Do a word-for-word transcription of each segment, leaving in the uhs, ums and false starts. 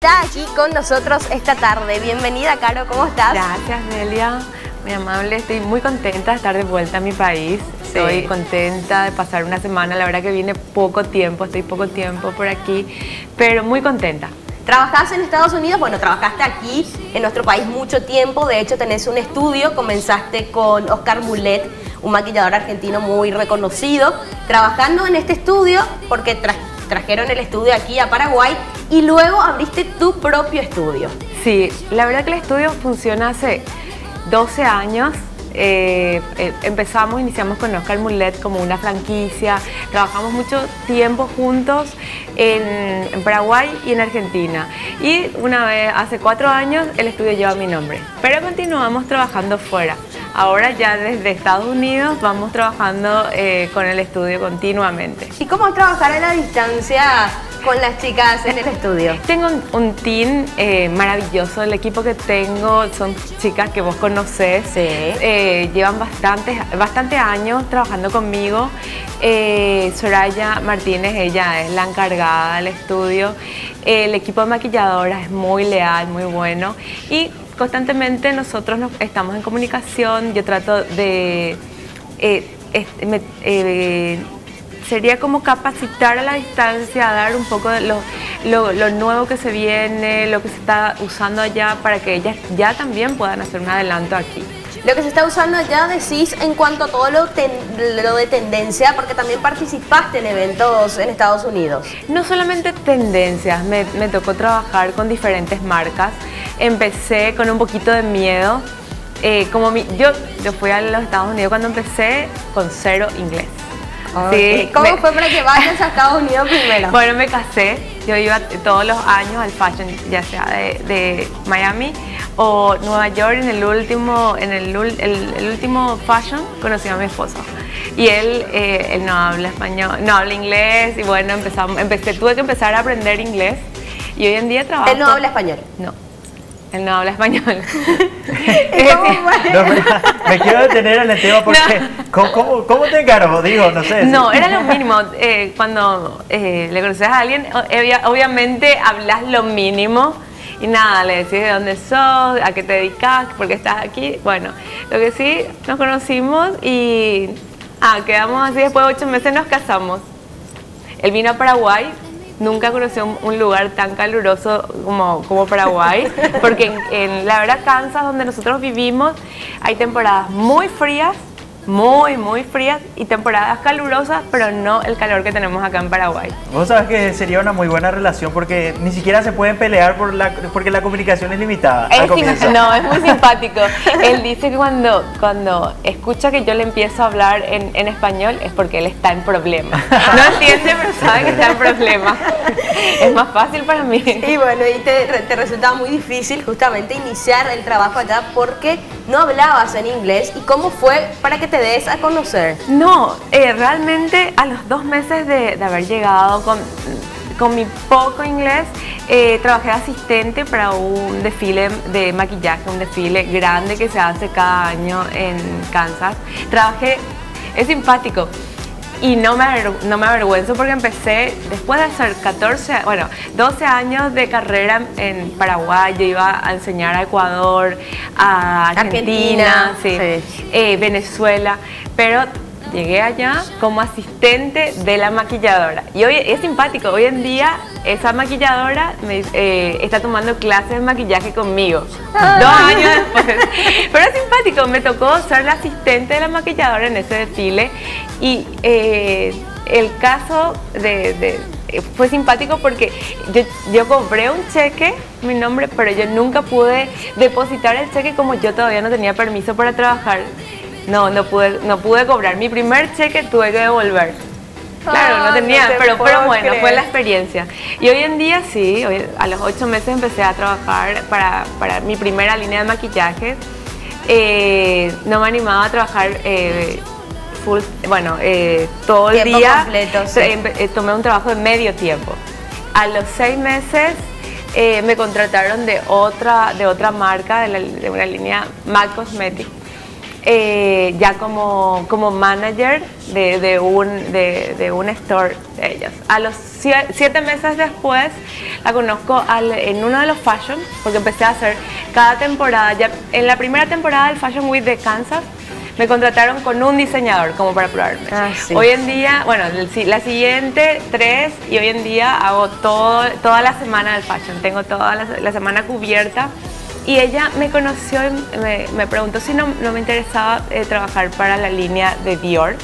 está aquí con nosotros esta tarde. Bienvenida, Caro, ¿cómo estás? Gracias, Nelia. Muy amable, estoy muy contenta de estar de vuelta a mi país. Sí. Estoy contenta de pasar una semana, la verdad que viene poco tiempo, estoy poco tiempo por aquí, pero muy contenta. ¿Trabajás en Estados Unidos? Bueno, trabajaste aquí en nuestro país mucho tiempo, de hecho tenés un estudio, comenzaste con Oscar Mulet, un maquillador argentino muy reconocido, trabajando en este estudio porque tra trajeron el estudio aquí a Paraguay y luego abriste tu propio estudio. Sí, la verdad que el estudio funciona hace doce años. Eh, eh, empezamos, iniciamos con Oscar Mulet como una franquicia, trabajamos mucho tiempo juntos en, en Paraguay y en Argentina, y una vez, hace cuatro años, el estudio lleva mi nombre, pero continuamos trabajando fuera. Ahora ya desde Estados Unidos vamos trabajando eh, con el estudio continuamente. ¿Y cómo es trabajar a la distancia con las chicas en el estudio? Tengo un, un team eh, maravilloso, el equipo que tengo son chicas que vos conocés, sí. eh, llevan bastantes, bastante años trabajando conmigo. eh, Soraya Martínez, ella es la encargada del estudio, el equipo de maquilladoras es muy leal, muy bueno, y constantemente nosotros nos, estamos en comunicación. Yo trato de... Eh, este, me, eh, sería como capacitar a la distancia, dar un poco de lo, lo, lo nuevo que se viene, lo que se está usando allá, para que ellas ya también puedan hacer un adelanto aquí. Lo que se está usando allá, decís, en cuanto a todo lo, ten, lo de tendencia, porque también participaste en eventos en Estados Unidos. No solamente tendencias, me, me tocó trabajar con diferentes marcas. Empecé con un poquito de miedo. Eh, como mi, yo, yo fui a los Estados Unidos cuando empecé con cero inglés. Okay. Sí, ¿Cómo me... fue para que vayas a Estados Unidos primero? Bueno, me casé, yo iba todos los años al fashion, ya sea de, de Miami o Nueva York. En el último, en el, el, el último fashion conocí a mi esposo y él, eh, él no habla español, no habla inglés, y bueno, empezamos, empecé, tuve que empezar a aprender inglés y hoy en día trabajo. ¿Él no habla español? No. Él no habla español. No, me, me quiero detener en el tema porque no. ¿cómo, cómo, ¿cómo te encargo? Digo, no sé. No, era lo mínimo. Eh, cuando eh, le conoces a alguien, obviamente hablas lo mínimo y nada, le decís de dónde sos, a qué te dedicas, por qué estás aquí. Bueno, lo que sí, nos conocimos y ah, quedamos así, después de ocho meses nos casamos. Él vino a Paraguay. Nunca conocí un, un lugar tan caluroso como, como Paraguay, porque en, en la verdad Kansas, donde nosotros vivimos, hay temporadas muy frías, muy, muy frías, y temporadas calurosas, pero no el calor que tenemos acá en Paraguay. Vos sabés que sería una muy buena relación porque ni siquiera se pueden pelear por la, porque la comunicación es limitada. Es no, es muy simpático. Él dice que cuando, cuando escucha que yo le empiezo a hablar en, en español es porque él está en problemas. No entiende, pero sabe que está en problemas. Es más fácil para mí. Y bueno, y te, te resultaba muy difícil justamente iniciar el trabajo allá porque no hablabas en inglés. ¿Y cómo fue para que te des a conocer? No, eh, realmente a los dos meses de, de haber llegado con, con mi poco inglés, eh, trabajé de asistente para un desfile de maquillaje, un desfile grande que se hace cada año en Kansas. Trabajé, es simpático. Y no me, no me avergüenzo porque empecé después de hacer catorce, bueno, doce años de carrera en Paraguay. Yo iba a enseñar a Ecuador, a Argentina, Argentina sí, sí. Eh, Venezuela, pero llegué allá como asistente de la maquilladora. Y hoy es simpático, hoy en día esa maquilladora me, eh, está tomando clases de maquillaje conmigo, ah. dos años después. Pero es simpático, me tocó ser la asistente de la maquilladora en ese desfile. Y eh, el caso de, de, fue simpático porque yo, yo cobré un cheque, mi nombre, pero yo nunca pude depositar el cheque como yo todavía no tenía permiso para trabajar. No, no pude, no pude cobrar. Mi primer cheque tuve que devolver. Claro, no tenía, no pero, pero bueno, creer. Fue la experiencia. Y hoy en día sí, hoy, a los ocho meses empecé a trabajar para, para mi primera línea de maquillaje. Eh, no me animaba a trabajar eh, full, bueno, eh, todo el tiempo día. Completo, sí. eh, tomé un trabajo de medio tiempo. A los seis meses eh, me contrataron de otra, de otra marca, de, la, de una línea MAC Cosmetics. eh, ya como, como manager de, de, un, de, de un store de ellos. A los siete, siete meses después la conozco al, en uno de los fashion, porque empecé a hacer cada temporada. Ya, en la primera temporada del Fashion Week de Kansas, me contrataron con un diseñador como para probarme. Ah, sí. Hoy en día, bueno, la siguiente tres, y hoy en día hago todo, toda la semana del fashion. Tengo toda la, la semana cubierta. Y ella me conoció y me, me preguntó si no, no me interesaba eh, trabajar para la línea de Dior.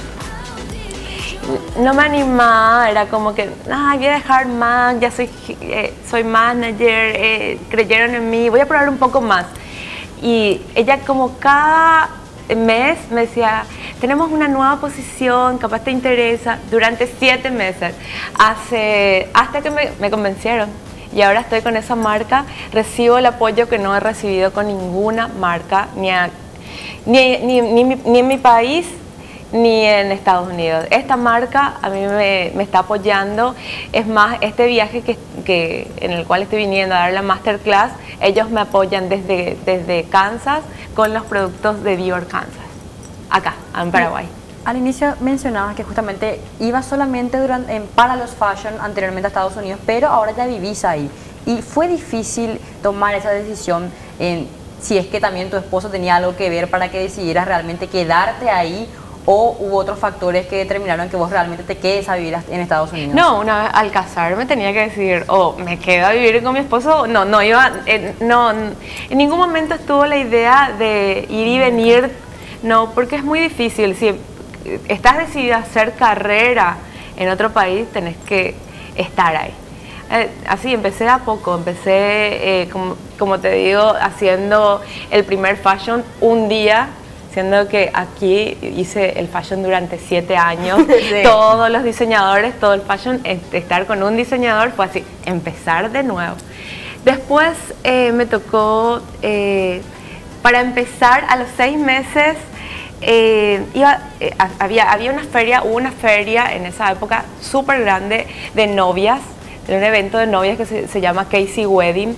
No me animaba, era como que, ay, voy a dejar más, ya soy, eh, soy manager, eh, creyeron en mí, voy a probar un poco más. Y ella como cada mes me decía, tenemos una nueva posición, capaz te interesa, durante siete meses, hace, hasta que me, me convencieron. Y ahora estoy con esa marca, recibo el apoyo que no he recibido con ninguna marca, ni, a, ni, ni, ni, ni en mi país, ni en Estados Unidos. Esta marca a mí me, me está apoyando. Es más, este viaje que, que, en el cual estoy viniendo a dar la masterclass, ellos me apoyan desde, desde Kansas con los productos de Dior Kansas, acá, en Paraguay. Al inicio mencionabas que justamente ibas solamente durante, en, para los fashion anteriormente a Estados Unidos, pero ahora ya vivís ahí. Y fue difícil tomar esa decisión, en, si es que también tu esposo tenía algo que ver para que decidieras realmente quedarte ahí, o hubo otros factores que determinaron que vos realmente te quedes a vivir en Estados Unidos. No, una vez al casarme tenía que decidir, o oh, me quedo a vivir con mi esposo, no, no iba, eh, no, en ningún momento estuvo la idea de ir y venir, no, porque es muy difícil. Si estás decidida a hacer carrera en otro país, tenés que estar ahí. Eh, así, empecé a poco, empecé, eh, como, como te digo, haciendo el primer fashion un día, siendo que aquí hice el fashion durante siete años, sí. Todos los diseñadores, todo el fashion, estar con un diseñador fue así, empezar de nuevo. Después eh, me tocó, eh, para empezar, a los seis meses, Eh, iba, eh, había, había una feria, hubo una feria en esa época súper grande de novias, de un evento de novias que se, se llama Casey Wedding,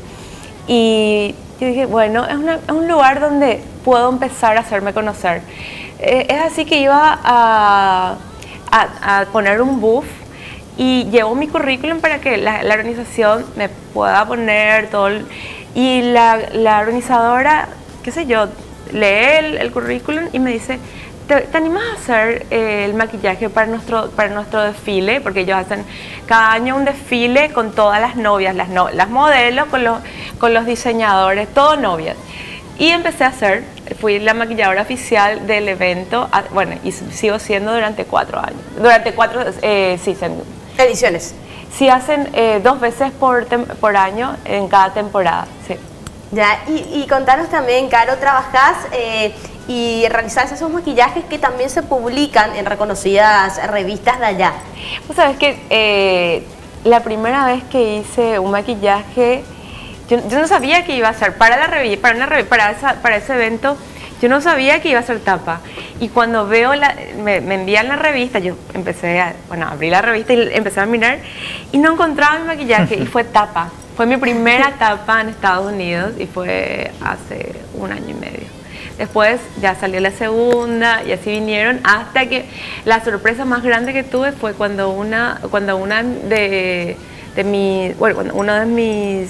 y yo dije, bueno, es, una, es un lugar donde puedo empezar a hacerme conocer. Eh, es así que iba a, a, a poner un booth y llevo mi currículum para que la, la organización me pueda poner todo el, y la, la organizadora, qué sé yo, lee el, el currículum y me dice, ¿te, te animas a hacer eh, el maquillaje para nuestro, para nuestro desfile? Porque ellos hacen cada año un desfile con todas las novias, las, no, las modelos, con los, con los diseñadores, todo novias. Y empecé a hacer, fui la maquilladora oficial del evento, a, bueno, y sigo siendo durante cuatro años. Durante cuatro, eh, sí, ediciones. Sí, hacen eh, dos veces por, por año en cada temporada, sí. Ya, y, y contanos también, Caro, trabajás eh, y realizás esos maquillajes que también se publican en reconocidas revistas de allá. Vos sabés que eh, la primera vez que hice un maquillaje, yo, yo no sabía que iba a ser para la revista, para, una revista, para, esa, para ese evento, yo no sabía que iba a ser tapa. Y cuando veo la, me, me envían la revista, yo empecé a, bueno, abrí la revista y empecé a mirar y no encontraba mi maquillaje y fue tapa. Fue mi primera etapa en Estados Unidos y fue hace un año y medio. Después ya salió la segunda y así vinieron hasta que la sorpresa más grande que tuve fue cuando una, cuando una de, de mis, bueno, cuando uno de mis,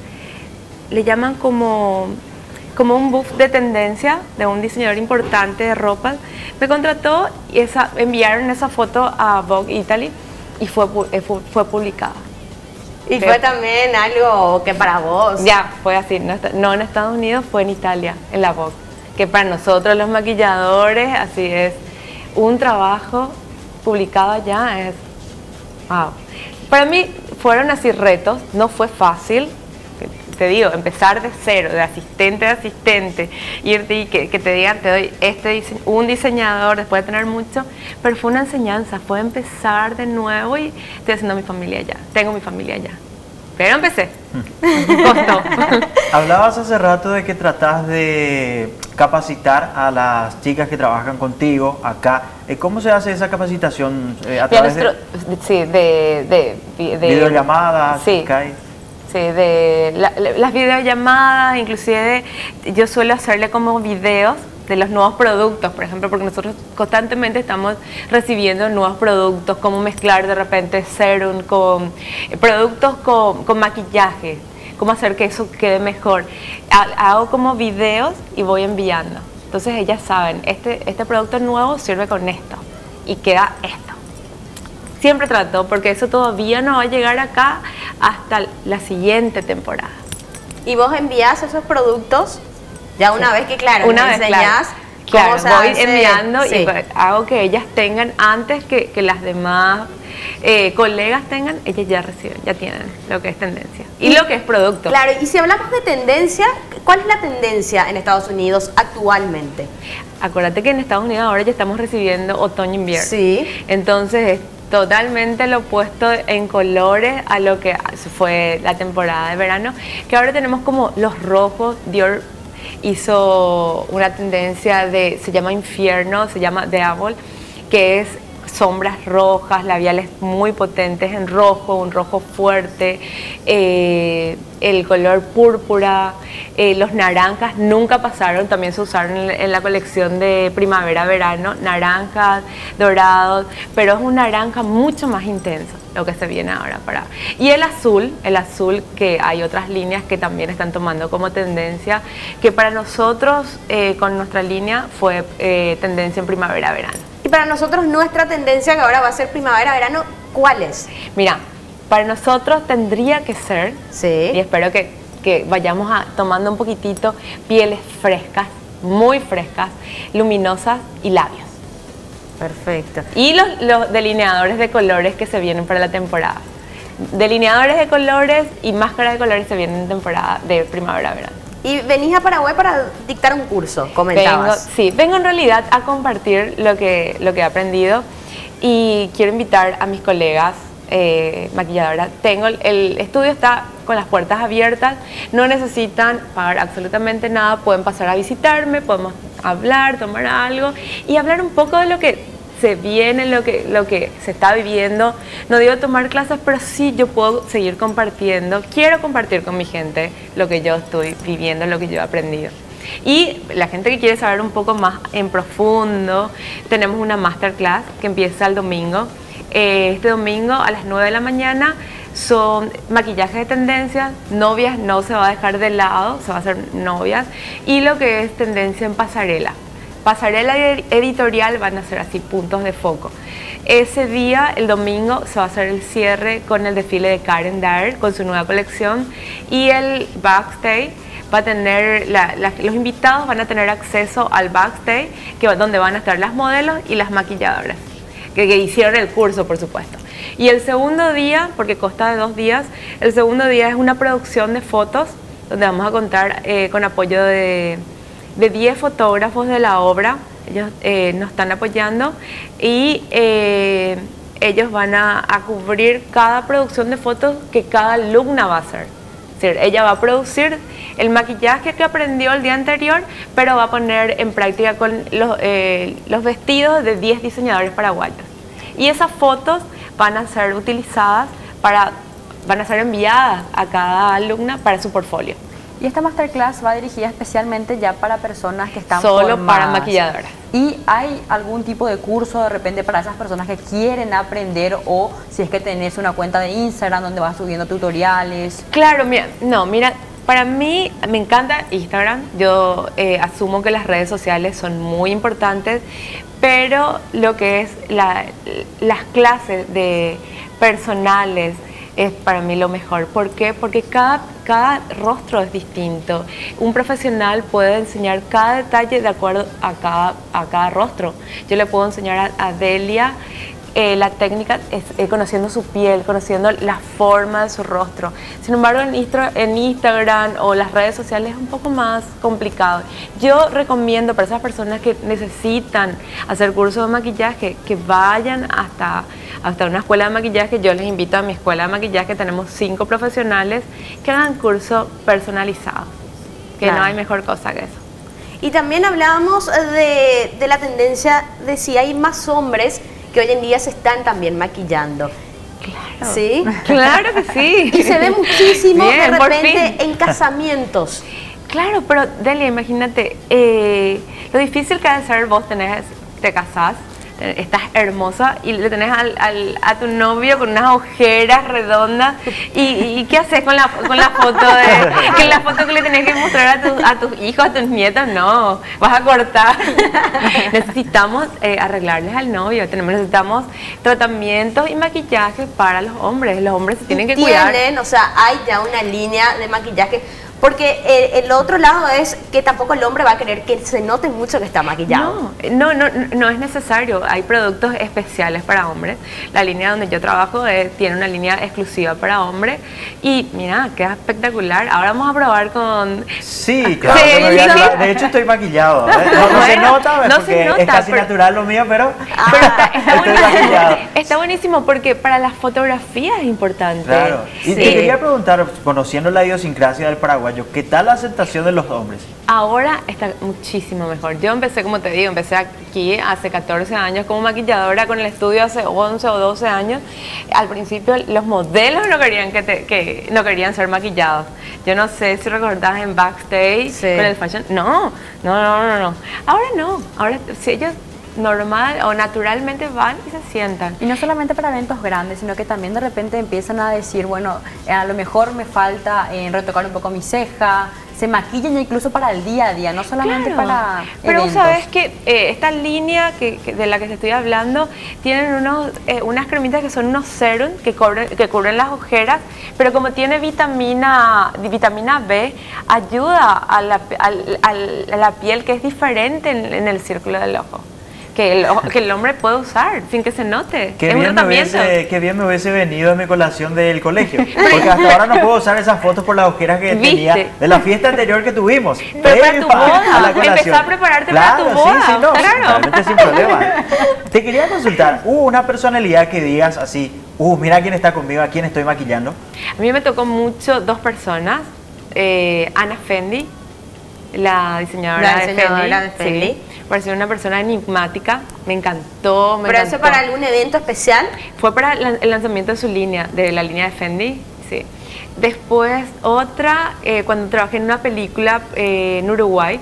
le llaman como, como un buff de tendencia de un diseñador importante de ropa, me contrató y esa, enviaron esa foto a Vogue Italy y fue, fue, fue publicada. Y fue también algo que para vos... Ya, fue así, no, no en Estados Unidos, fue en Italia, en la Vogue. Que para nosotros los maquilladores, así es, un trabajo publicado allá es... Wow. Para mí fueron así retos, no fue fácil. Te digo, empezar de cero, de asistente a asistente, irte y que, que te digan, te doy este dise un diseñador después de tener mucho, pero fue una enseñanza, fue empezar de nuevo y estoy haciendo mi familia allá, tengo mi familia allá. Pero empecé, costó. Hablabas hace rato de que tratás de capacitar a las chicas que trabajan contigo acá. ¿Cómo se hace esa capacitación? ¿A través nuestro, de, sí, de, de, de, de videollamadas? Sí. Skype? Sí, de la, las videollamadas, inclusive yo suelo hacerle como videos de los nuevos productos, por ejemplo, porque nosotros constantemente estamos recibiendo nuevos productos, cómo mezclar de repente serum con eh, productos con, con maquillaje, cómo hacer que eso quede mejor. Hago como videos y voy enviando. Entonces ellas saben, este, este producto nuevo sirve con esto y queda esto. Siempre trato, porque eso todavía no va a llegar acá hasta la siguiente temporada. ¿Y vos envías esos productos? Ya una sí. vez que, claro, una vez enseñás claro, cómo claro, se voy hace, enviando sí. y hago que ellas tengan, antes que, que las demás eh, colegas tengan, ellas ya reciben, ya tienen lo que es tendencia y, y lo que es producto. Claro, y si hablamos de tendencia, ¿cuál es la tendencia en Estados Unidos actualmente? Acuérdate que en Estados Unidos ahora ya estamos recibiendo otoño-invierno. Sí. Entonces es totalmente lo opuesto en colores a lo que fue la temporada de verano, que ahora tenemos como los rojos. Dior hizo una tendencia de, se llama infierno, se llama Devil, que es sombras rojas, labiales muy potentes en rojo, un rojo fuerte, eh, el color púrpura, eh, los naranjas nunca pasaron, también se usaron en, en la colección de primavera-verano, naranjas, dorados, pero es un naranja mucho más intenso lo que se viene ahora para. Y el azul, el azul que hay otras líneas que también están tomando como tendencia, que para nosotros eh, con nuestra línea fue eh, tendencia en primavera-verano. Y para nosotros nuestra tendencia, que ahora va a ser primavera-verano, ¿cuál es? Mira, para nosotros tendría que ser, sí. y espero que, que vayamos a, tomando un poquitito, pieles frescas, muy frescas, luminosas y labios. Perfecto. Y los, los delineadores de colores que se vienen para la temporada. Delineadores de colores y máscaras de colores se vienen en temporada de primavera-verano. Y venís a Paraguay para dictar un curso, comentabas. Vengo, sí, vengo en realidad a compartir lo que, lo que he aprendido y quiero invitar a mis colegas eh, maquilladoras. Tengo, el estudio está con las puertas abiertas, no necesitan pagar absolutamente nada, pueden pasar a visitarme, podemos hablar, tomar algo y hablar un poco de lo que se viene, lo que, lo que se está viviendo. No digo tomar clases, pero sí yo puedo seguir compartiendo. Quiero compartir con mi gente lo que yo estoy viviendo, lo que yo he aprendido. Y la gente que quiere saber un poco más en profundo, tenemos una masterclass que empieza el domingo. Eh, este domingo a las nueve de la mañana son maquillajes de tendencias, novias no se va a dejar de lado, se va a hacer novias, y lo que es tendencia en pasarela. Pasarela editorial van a ser así puntos de foco. Ese día, el domingo, se va a hacer el cierre con el desfile de Karen Dyer con su nueva colección, y el backstage va a tener, la, la, los invitados van a tener acceso al backstage, que, donde van a estar las modelos y las maquilladoras, que, que hicieron el curso, por supuesto. Y el segundo día, porque consta de dos días, el segundo día es una producción de fotos, donde vamos a contar eh, con apoyo de... de diez fotógrafos de la obra. Ellos eh, nos están apoyando y eh, ellos van a, a cubrir cada producción de fotos que cada alumna va a hacer. Es decir, ella va a producir el maquillaje que aprendió el día anterior, pero va a poner en práctica con los, eh, los vestidos de diez diseñadores paraguayos. Y esas fotos van a ser utilizadas para, van a ser enviadas a cada alumna para su portfolio. Y esta masterclass va dirigida especialmente ya para personas que están solo formadas. Para maquilladoras. ¿Y hay algún tipo de curso de repente para esas personas que quieren aprender, o si es que tenés una cuenta de Instagram donde vas subiendo tutoriales? Claro, mira, no, mira, para mí me encanta Instagram. Yo eh, asumo que las redes sociales son muy importantes, pero lo que es la, las clases de personales es para mí lo mejor. ¿Por qué? Porque cada, cada rostro es distinto. Un profesional puede enseñar cada detalle de acuerdo a cada, a cada rostro. Yo le puedo enseñar a, a Delia eh, la técnica es eh, conociendo su piel, conociendo la forma de su rostro. Sin embargo, en, Instra, en Instagram o las redes sociales es un poco más complicado. Yo recomiendo para esas personas que necesitan hacer cursos de maquillaje que vayan hasta, hasta una escuela de maquillaje. Yo les invito a mi escuela de maquillaje. Tenemos cinco profesionales que hagan cursos personalizados, que claro, no hay mejor cosa que eso. Y también hablábamos de, de la tendencia de si hay más hombres que hoy en día se están también maquillando. Claro. ¿Sí? Claro que sí. Y se ve muchísimo. Bien, de repente en casamientos. Claro, pero Delia, imagínate, eh, lo difícil que ha de ser vos tenés, te casás, estás hermosa y le tenés al, al, a tu novio con unas ojeras redondas y, y ¿qué haces con la, con la foto de que la foto que le tenés que mostrar a, tu, a tus hijos, a tus nietos? No, vas a cortar. Necesitamos eh, arreglarles al novio, tenemos, necesitamos tratamientos y maquillaje para los hombres, los hombres se tienen que cuidar. Tienen, o sea, hay ya una línea de maquillaje. Porque el, el otro lado es que tampoco el hombre va a querer que se note mucho que está maquillado. No, no, no, no es necesario. Hay productos especiales para hombres. La línea donde yo trabajo es, tiene una línea exclusiva para hombres. Y mira, queda espectacular. Ahora vamos a probar con... Sí, claro. Sí, bueno, ya sí. está- de hecho estoy maquillado. ¿eh? No, no se Bueno, nota, no porque se nota, es casi pero- natural lo mío, pero, Pero está, está estoy buenísimo, maquillado. está buenísimo porque para la fotografía es importante. Claro. Y Sí. te quería preguntar, conociendo la idiosincrasia del paraguayo, ¿qué tal la aceptación de los hombres? Ahora está muchísimo mejor. Yo empecé, como te digo, empecé aquí hace catorce años como maquilladora, con el estudio hace once o doce años. Al principio los modelos no querían, que te- que, no querían ser maquillados. Yo no sé si recordás en Backstage Sí. con el fashion. No, no, no, no, no. Ahora no. Ahora si ellos normal o naturalmente van y se sientan. Y no solamente para eventos grandes, sino que también de repente empiezan a decir, bueno, eh, a lo mejor me falta eh, retocar un poco mi ceja, se maquillan incluso para el día a día, no solamente Claro. para Pero eventos. sabes que eh, esta línea que, que- de la que te estoy hablando tienen unos, eh, unas cremitas que son unos serums que cubren, que cubren las ojeras, pero como tiene vitamina, vitamina B, ayuda a la, al- al- a la piel, que es diferente en, en el círculo del ojo. Que el, ojo- que el hombre puede usar sin que se note. Qué es un bien, me tratamiento. hubiese, qué bien me hubiese venido a mi colación del colegio. Porque hasta ahora no puedo usar esas fotos por las ojeras que ¿Viste? tenía de la fiesta anterior que tuvimos. Pero para Previa tu boda, a la colación. empezá a prepararte para tu Claro, boda, Sí, sí, no, claro. totalmente sin problema. Te quería consultar, ¿hubo una personalidad que digas así, uh, mira quién está conmigo, a quién estoy maquillando? A mí me tocó mucho dos personas, eh, Ana Fendi, la diseñadora, La diseñadora de de Fendi. Fendi. Sí, pareció una persona enigmática, me encantó, me ¿Pero encantó. eso para algún evento especial? Fue para la- el lanzamiento de su línea, de la línea de Fendi, sí. Después otra, eh, cuando trabajé en una película eh, en Uruguay,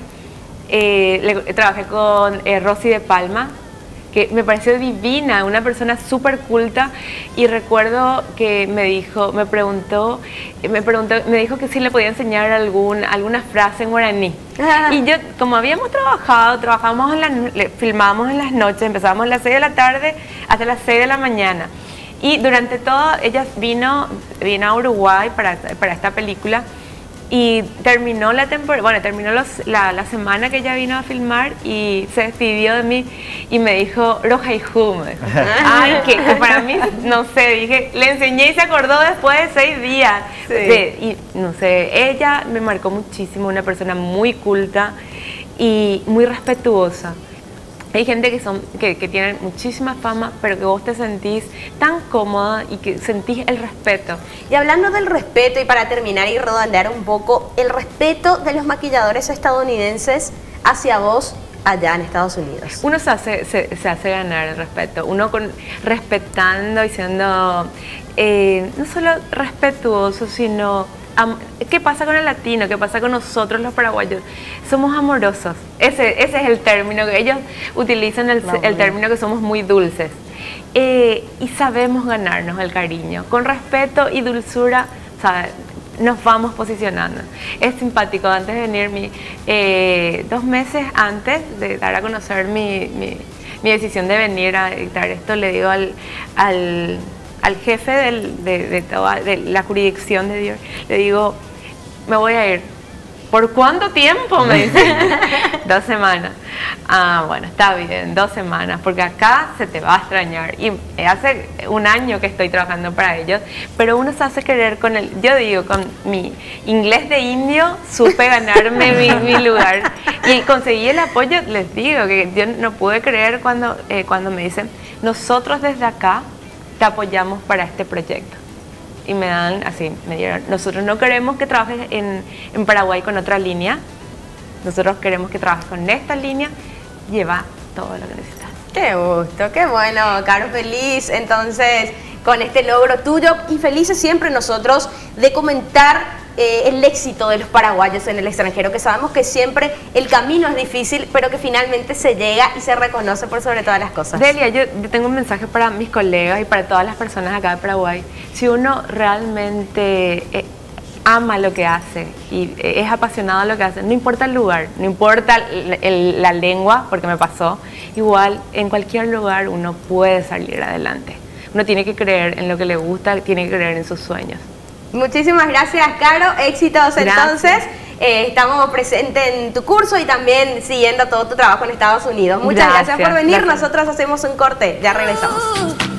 eh, le- trabajé con eh, Rosy de Palma, que me pareció divina, una persona súper culta, y recuerdo que me dijo, me preguntó, me preguntó, me dijo que si le podía enseñar algún, alguna frase en guaraní. Ah. Y yo, como habíamos trabajado, trabajamos en la, le- filmábamos en las noches, empezábamos a las seis de la tarde hasta las seis de la mañana. Y durante todo, ella vino, vino a Uruguay para, para esta película. Y terminó la temporada, bueno, terminó los- la, la semana que ella vino a filmar y se despidió de mí y me dijo, Roja y Ju, me dijo. Ay, que, que para mí, no sé, dije, le enseñé y se acordó después de seis días. Sí. De- y no sé, ella me marcó muchísimo, una persona muy culta y muy respetuosa. Hay gente que, son, que, que tienen muchísima fama, pero que vos te sentís tan cómoda y que sentís el respeto. Y hablando del respeto, y para terminar y redondear un poco, el respeto de los maquilladores estadounidenses hacia vos allá en Estados Unidos. Uno se hace, se, se hace ganar el respeto, uno con, respetando y siendo eh, no solo respetuoso, sino am- ¿qué pasa con el latino? ¿Qué pasa con nosotros los paraguayos? Somos amorosos, ese, ese es el término que ellos utilizan, el, el término que somos muy dulces. Eh, y sabemos ganarnos el cariño, con respeto y dulzura, ¿sabe? Nos vamos posicionando. Es simpático, antes de venir, mi, eh, dos meses antes de dar a conocer mi, mi, mi decisión de venir a dictar esto, le digo al, al, al jefe del, de, de, toda, de la jurisdicción de Dior, le digo, me voy a ir. ¿Por cuánto tiempo? Me dice. Dos semanas. Ah, bueno, está bien, dos semanas, porque acá se te va a extrañar. Y hace un año que estoy trabajando para ellos, pero uno se hace querer con el, yo digo, con mi inglés de indio, supe ganarme mi, mi lugar. Y conseguí el apoyo, les digo, que yo no pude creer cuando, eh, cuando me dicen, nosotros desde acá te apoyamos para este proyecto. Y me dan, así, me dieron, nosotros no queremos que trabajes en, en Paraguay con otra línea, nosotros queremos que trabajes con esta línea, lleva todo lo que necesitas. Qué gusto, qué bueno, Caro, feliz entonces con este logro tuyo y felices siempre nosotros de comentar eh, el éxito de los paraguayos en el extranjero? Que sabemos que siempre el camino es difícil, pero que finalmente se llega y se reconoce por sobre todas las cosas. Delia, yo, yo tengo un mensaje para mis colegas y para todas las personas acá de Paraguay. Si uno realmente eh, ama lo que hace y es apasionado a lo que hace, no importa el lugar, no importa el, el, la lengua, porque me pasó, igual en cualquier lugar uno puede salir adelante. Uno tiene que creer en lo que le gusta, tiene que creer en sus sueños. Muchísimas gracias, Caro. Éxitos Gracias. entonces. Eh, estamos presentes en tu curso y también siguiendo todo tu trabajo en Estados Unidos. Muchas gracias, Gracias, por venir. gracias. Nosotros hacemos un corte. Ya regresamos.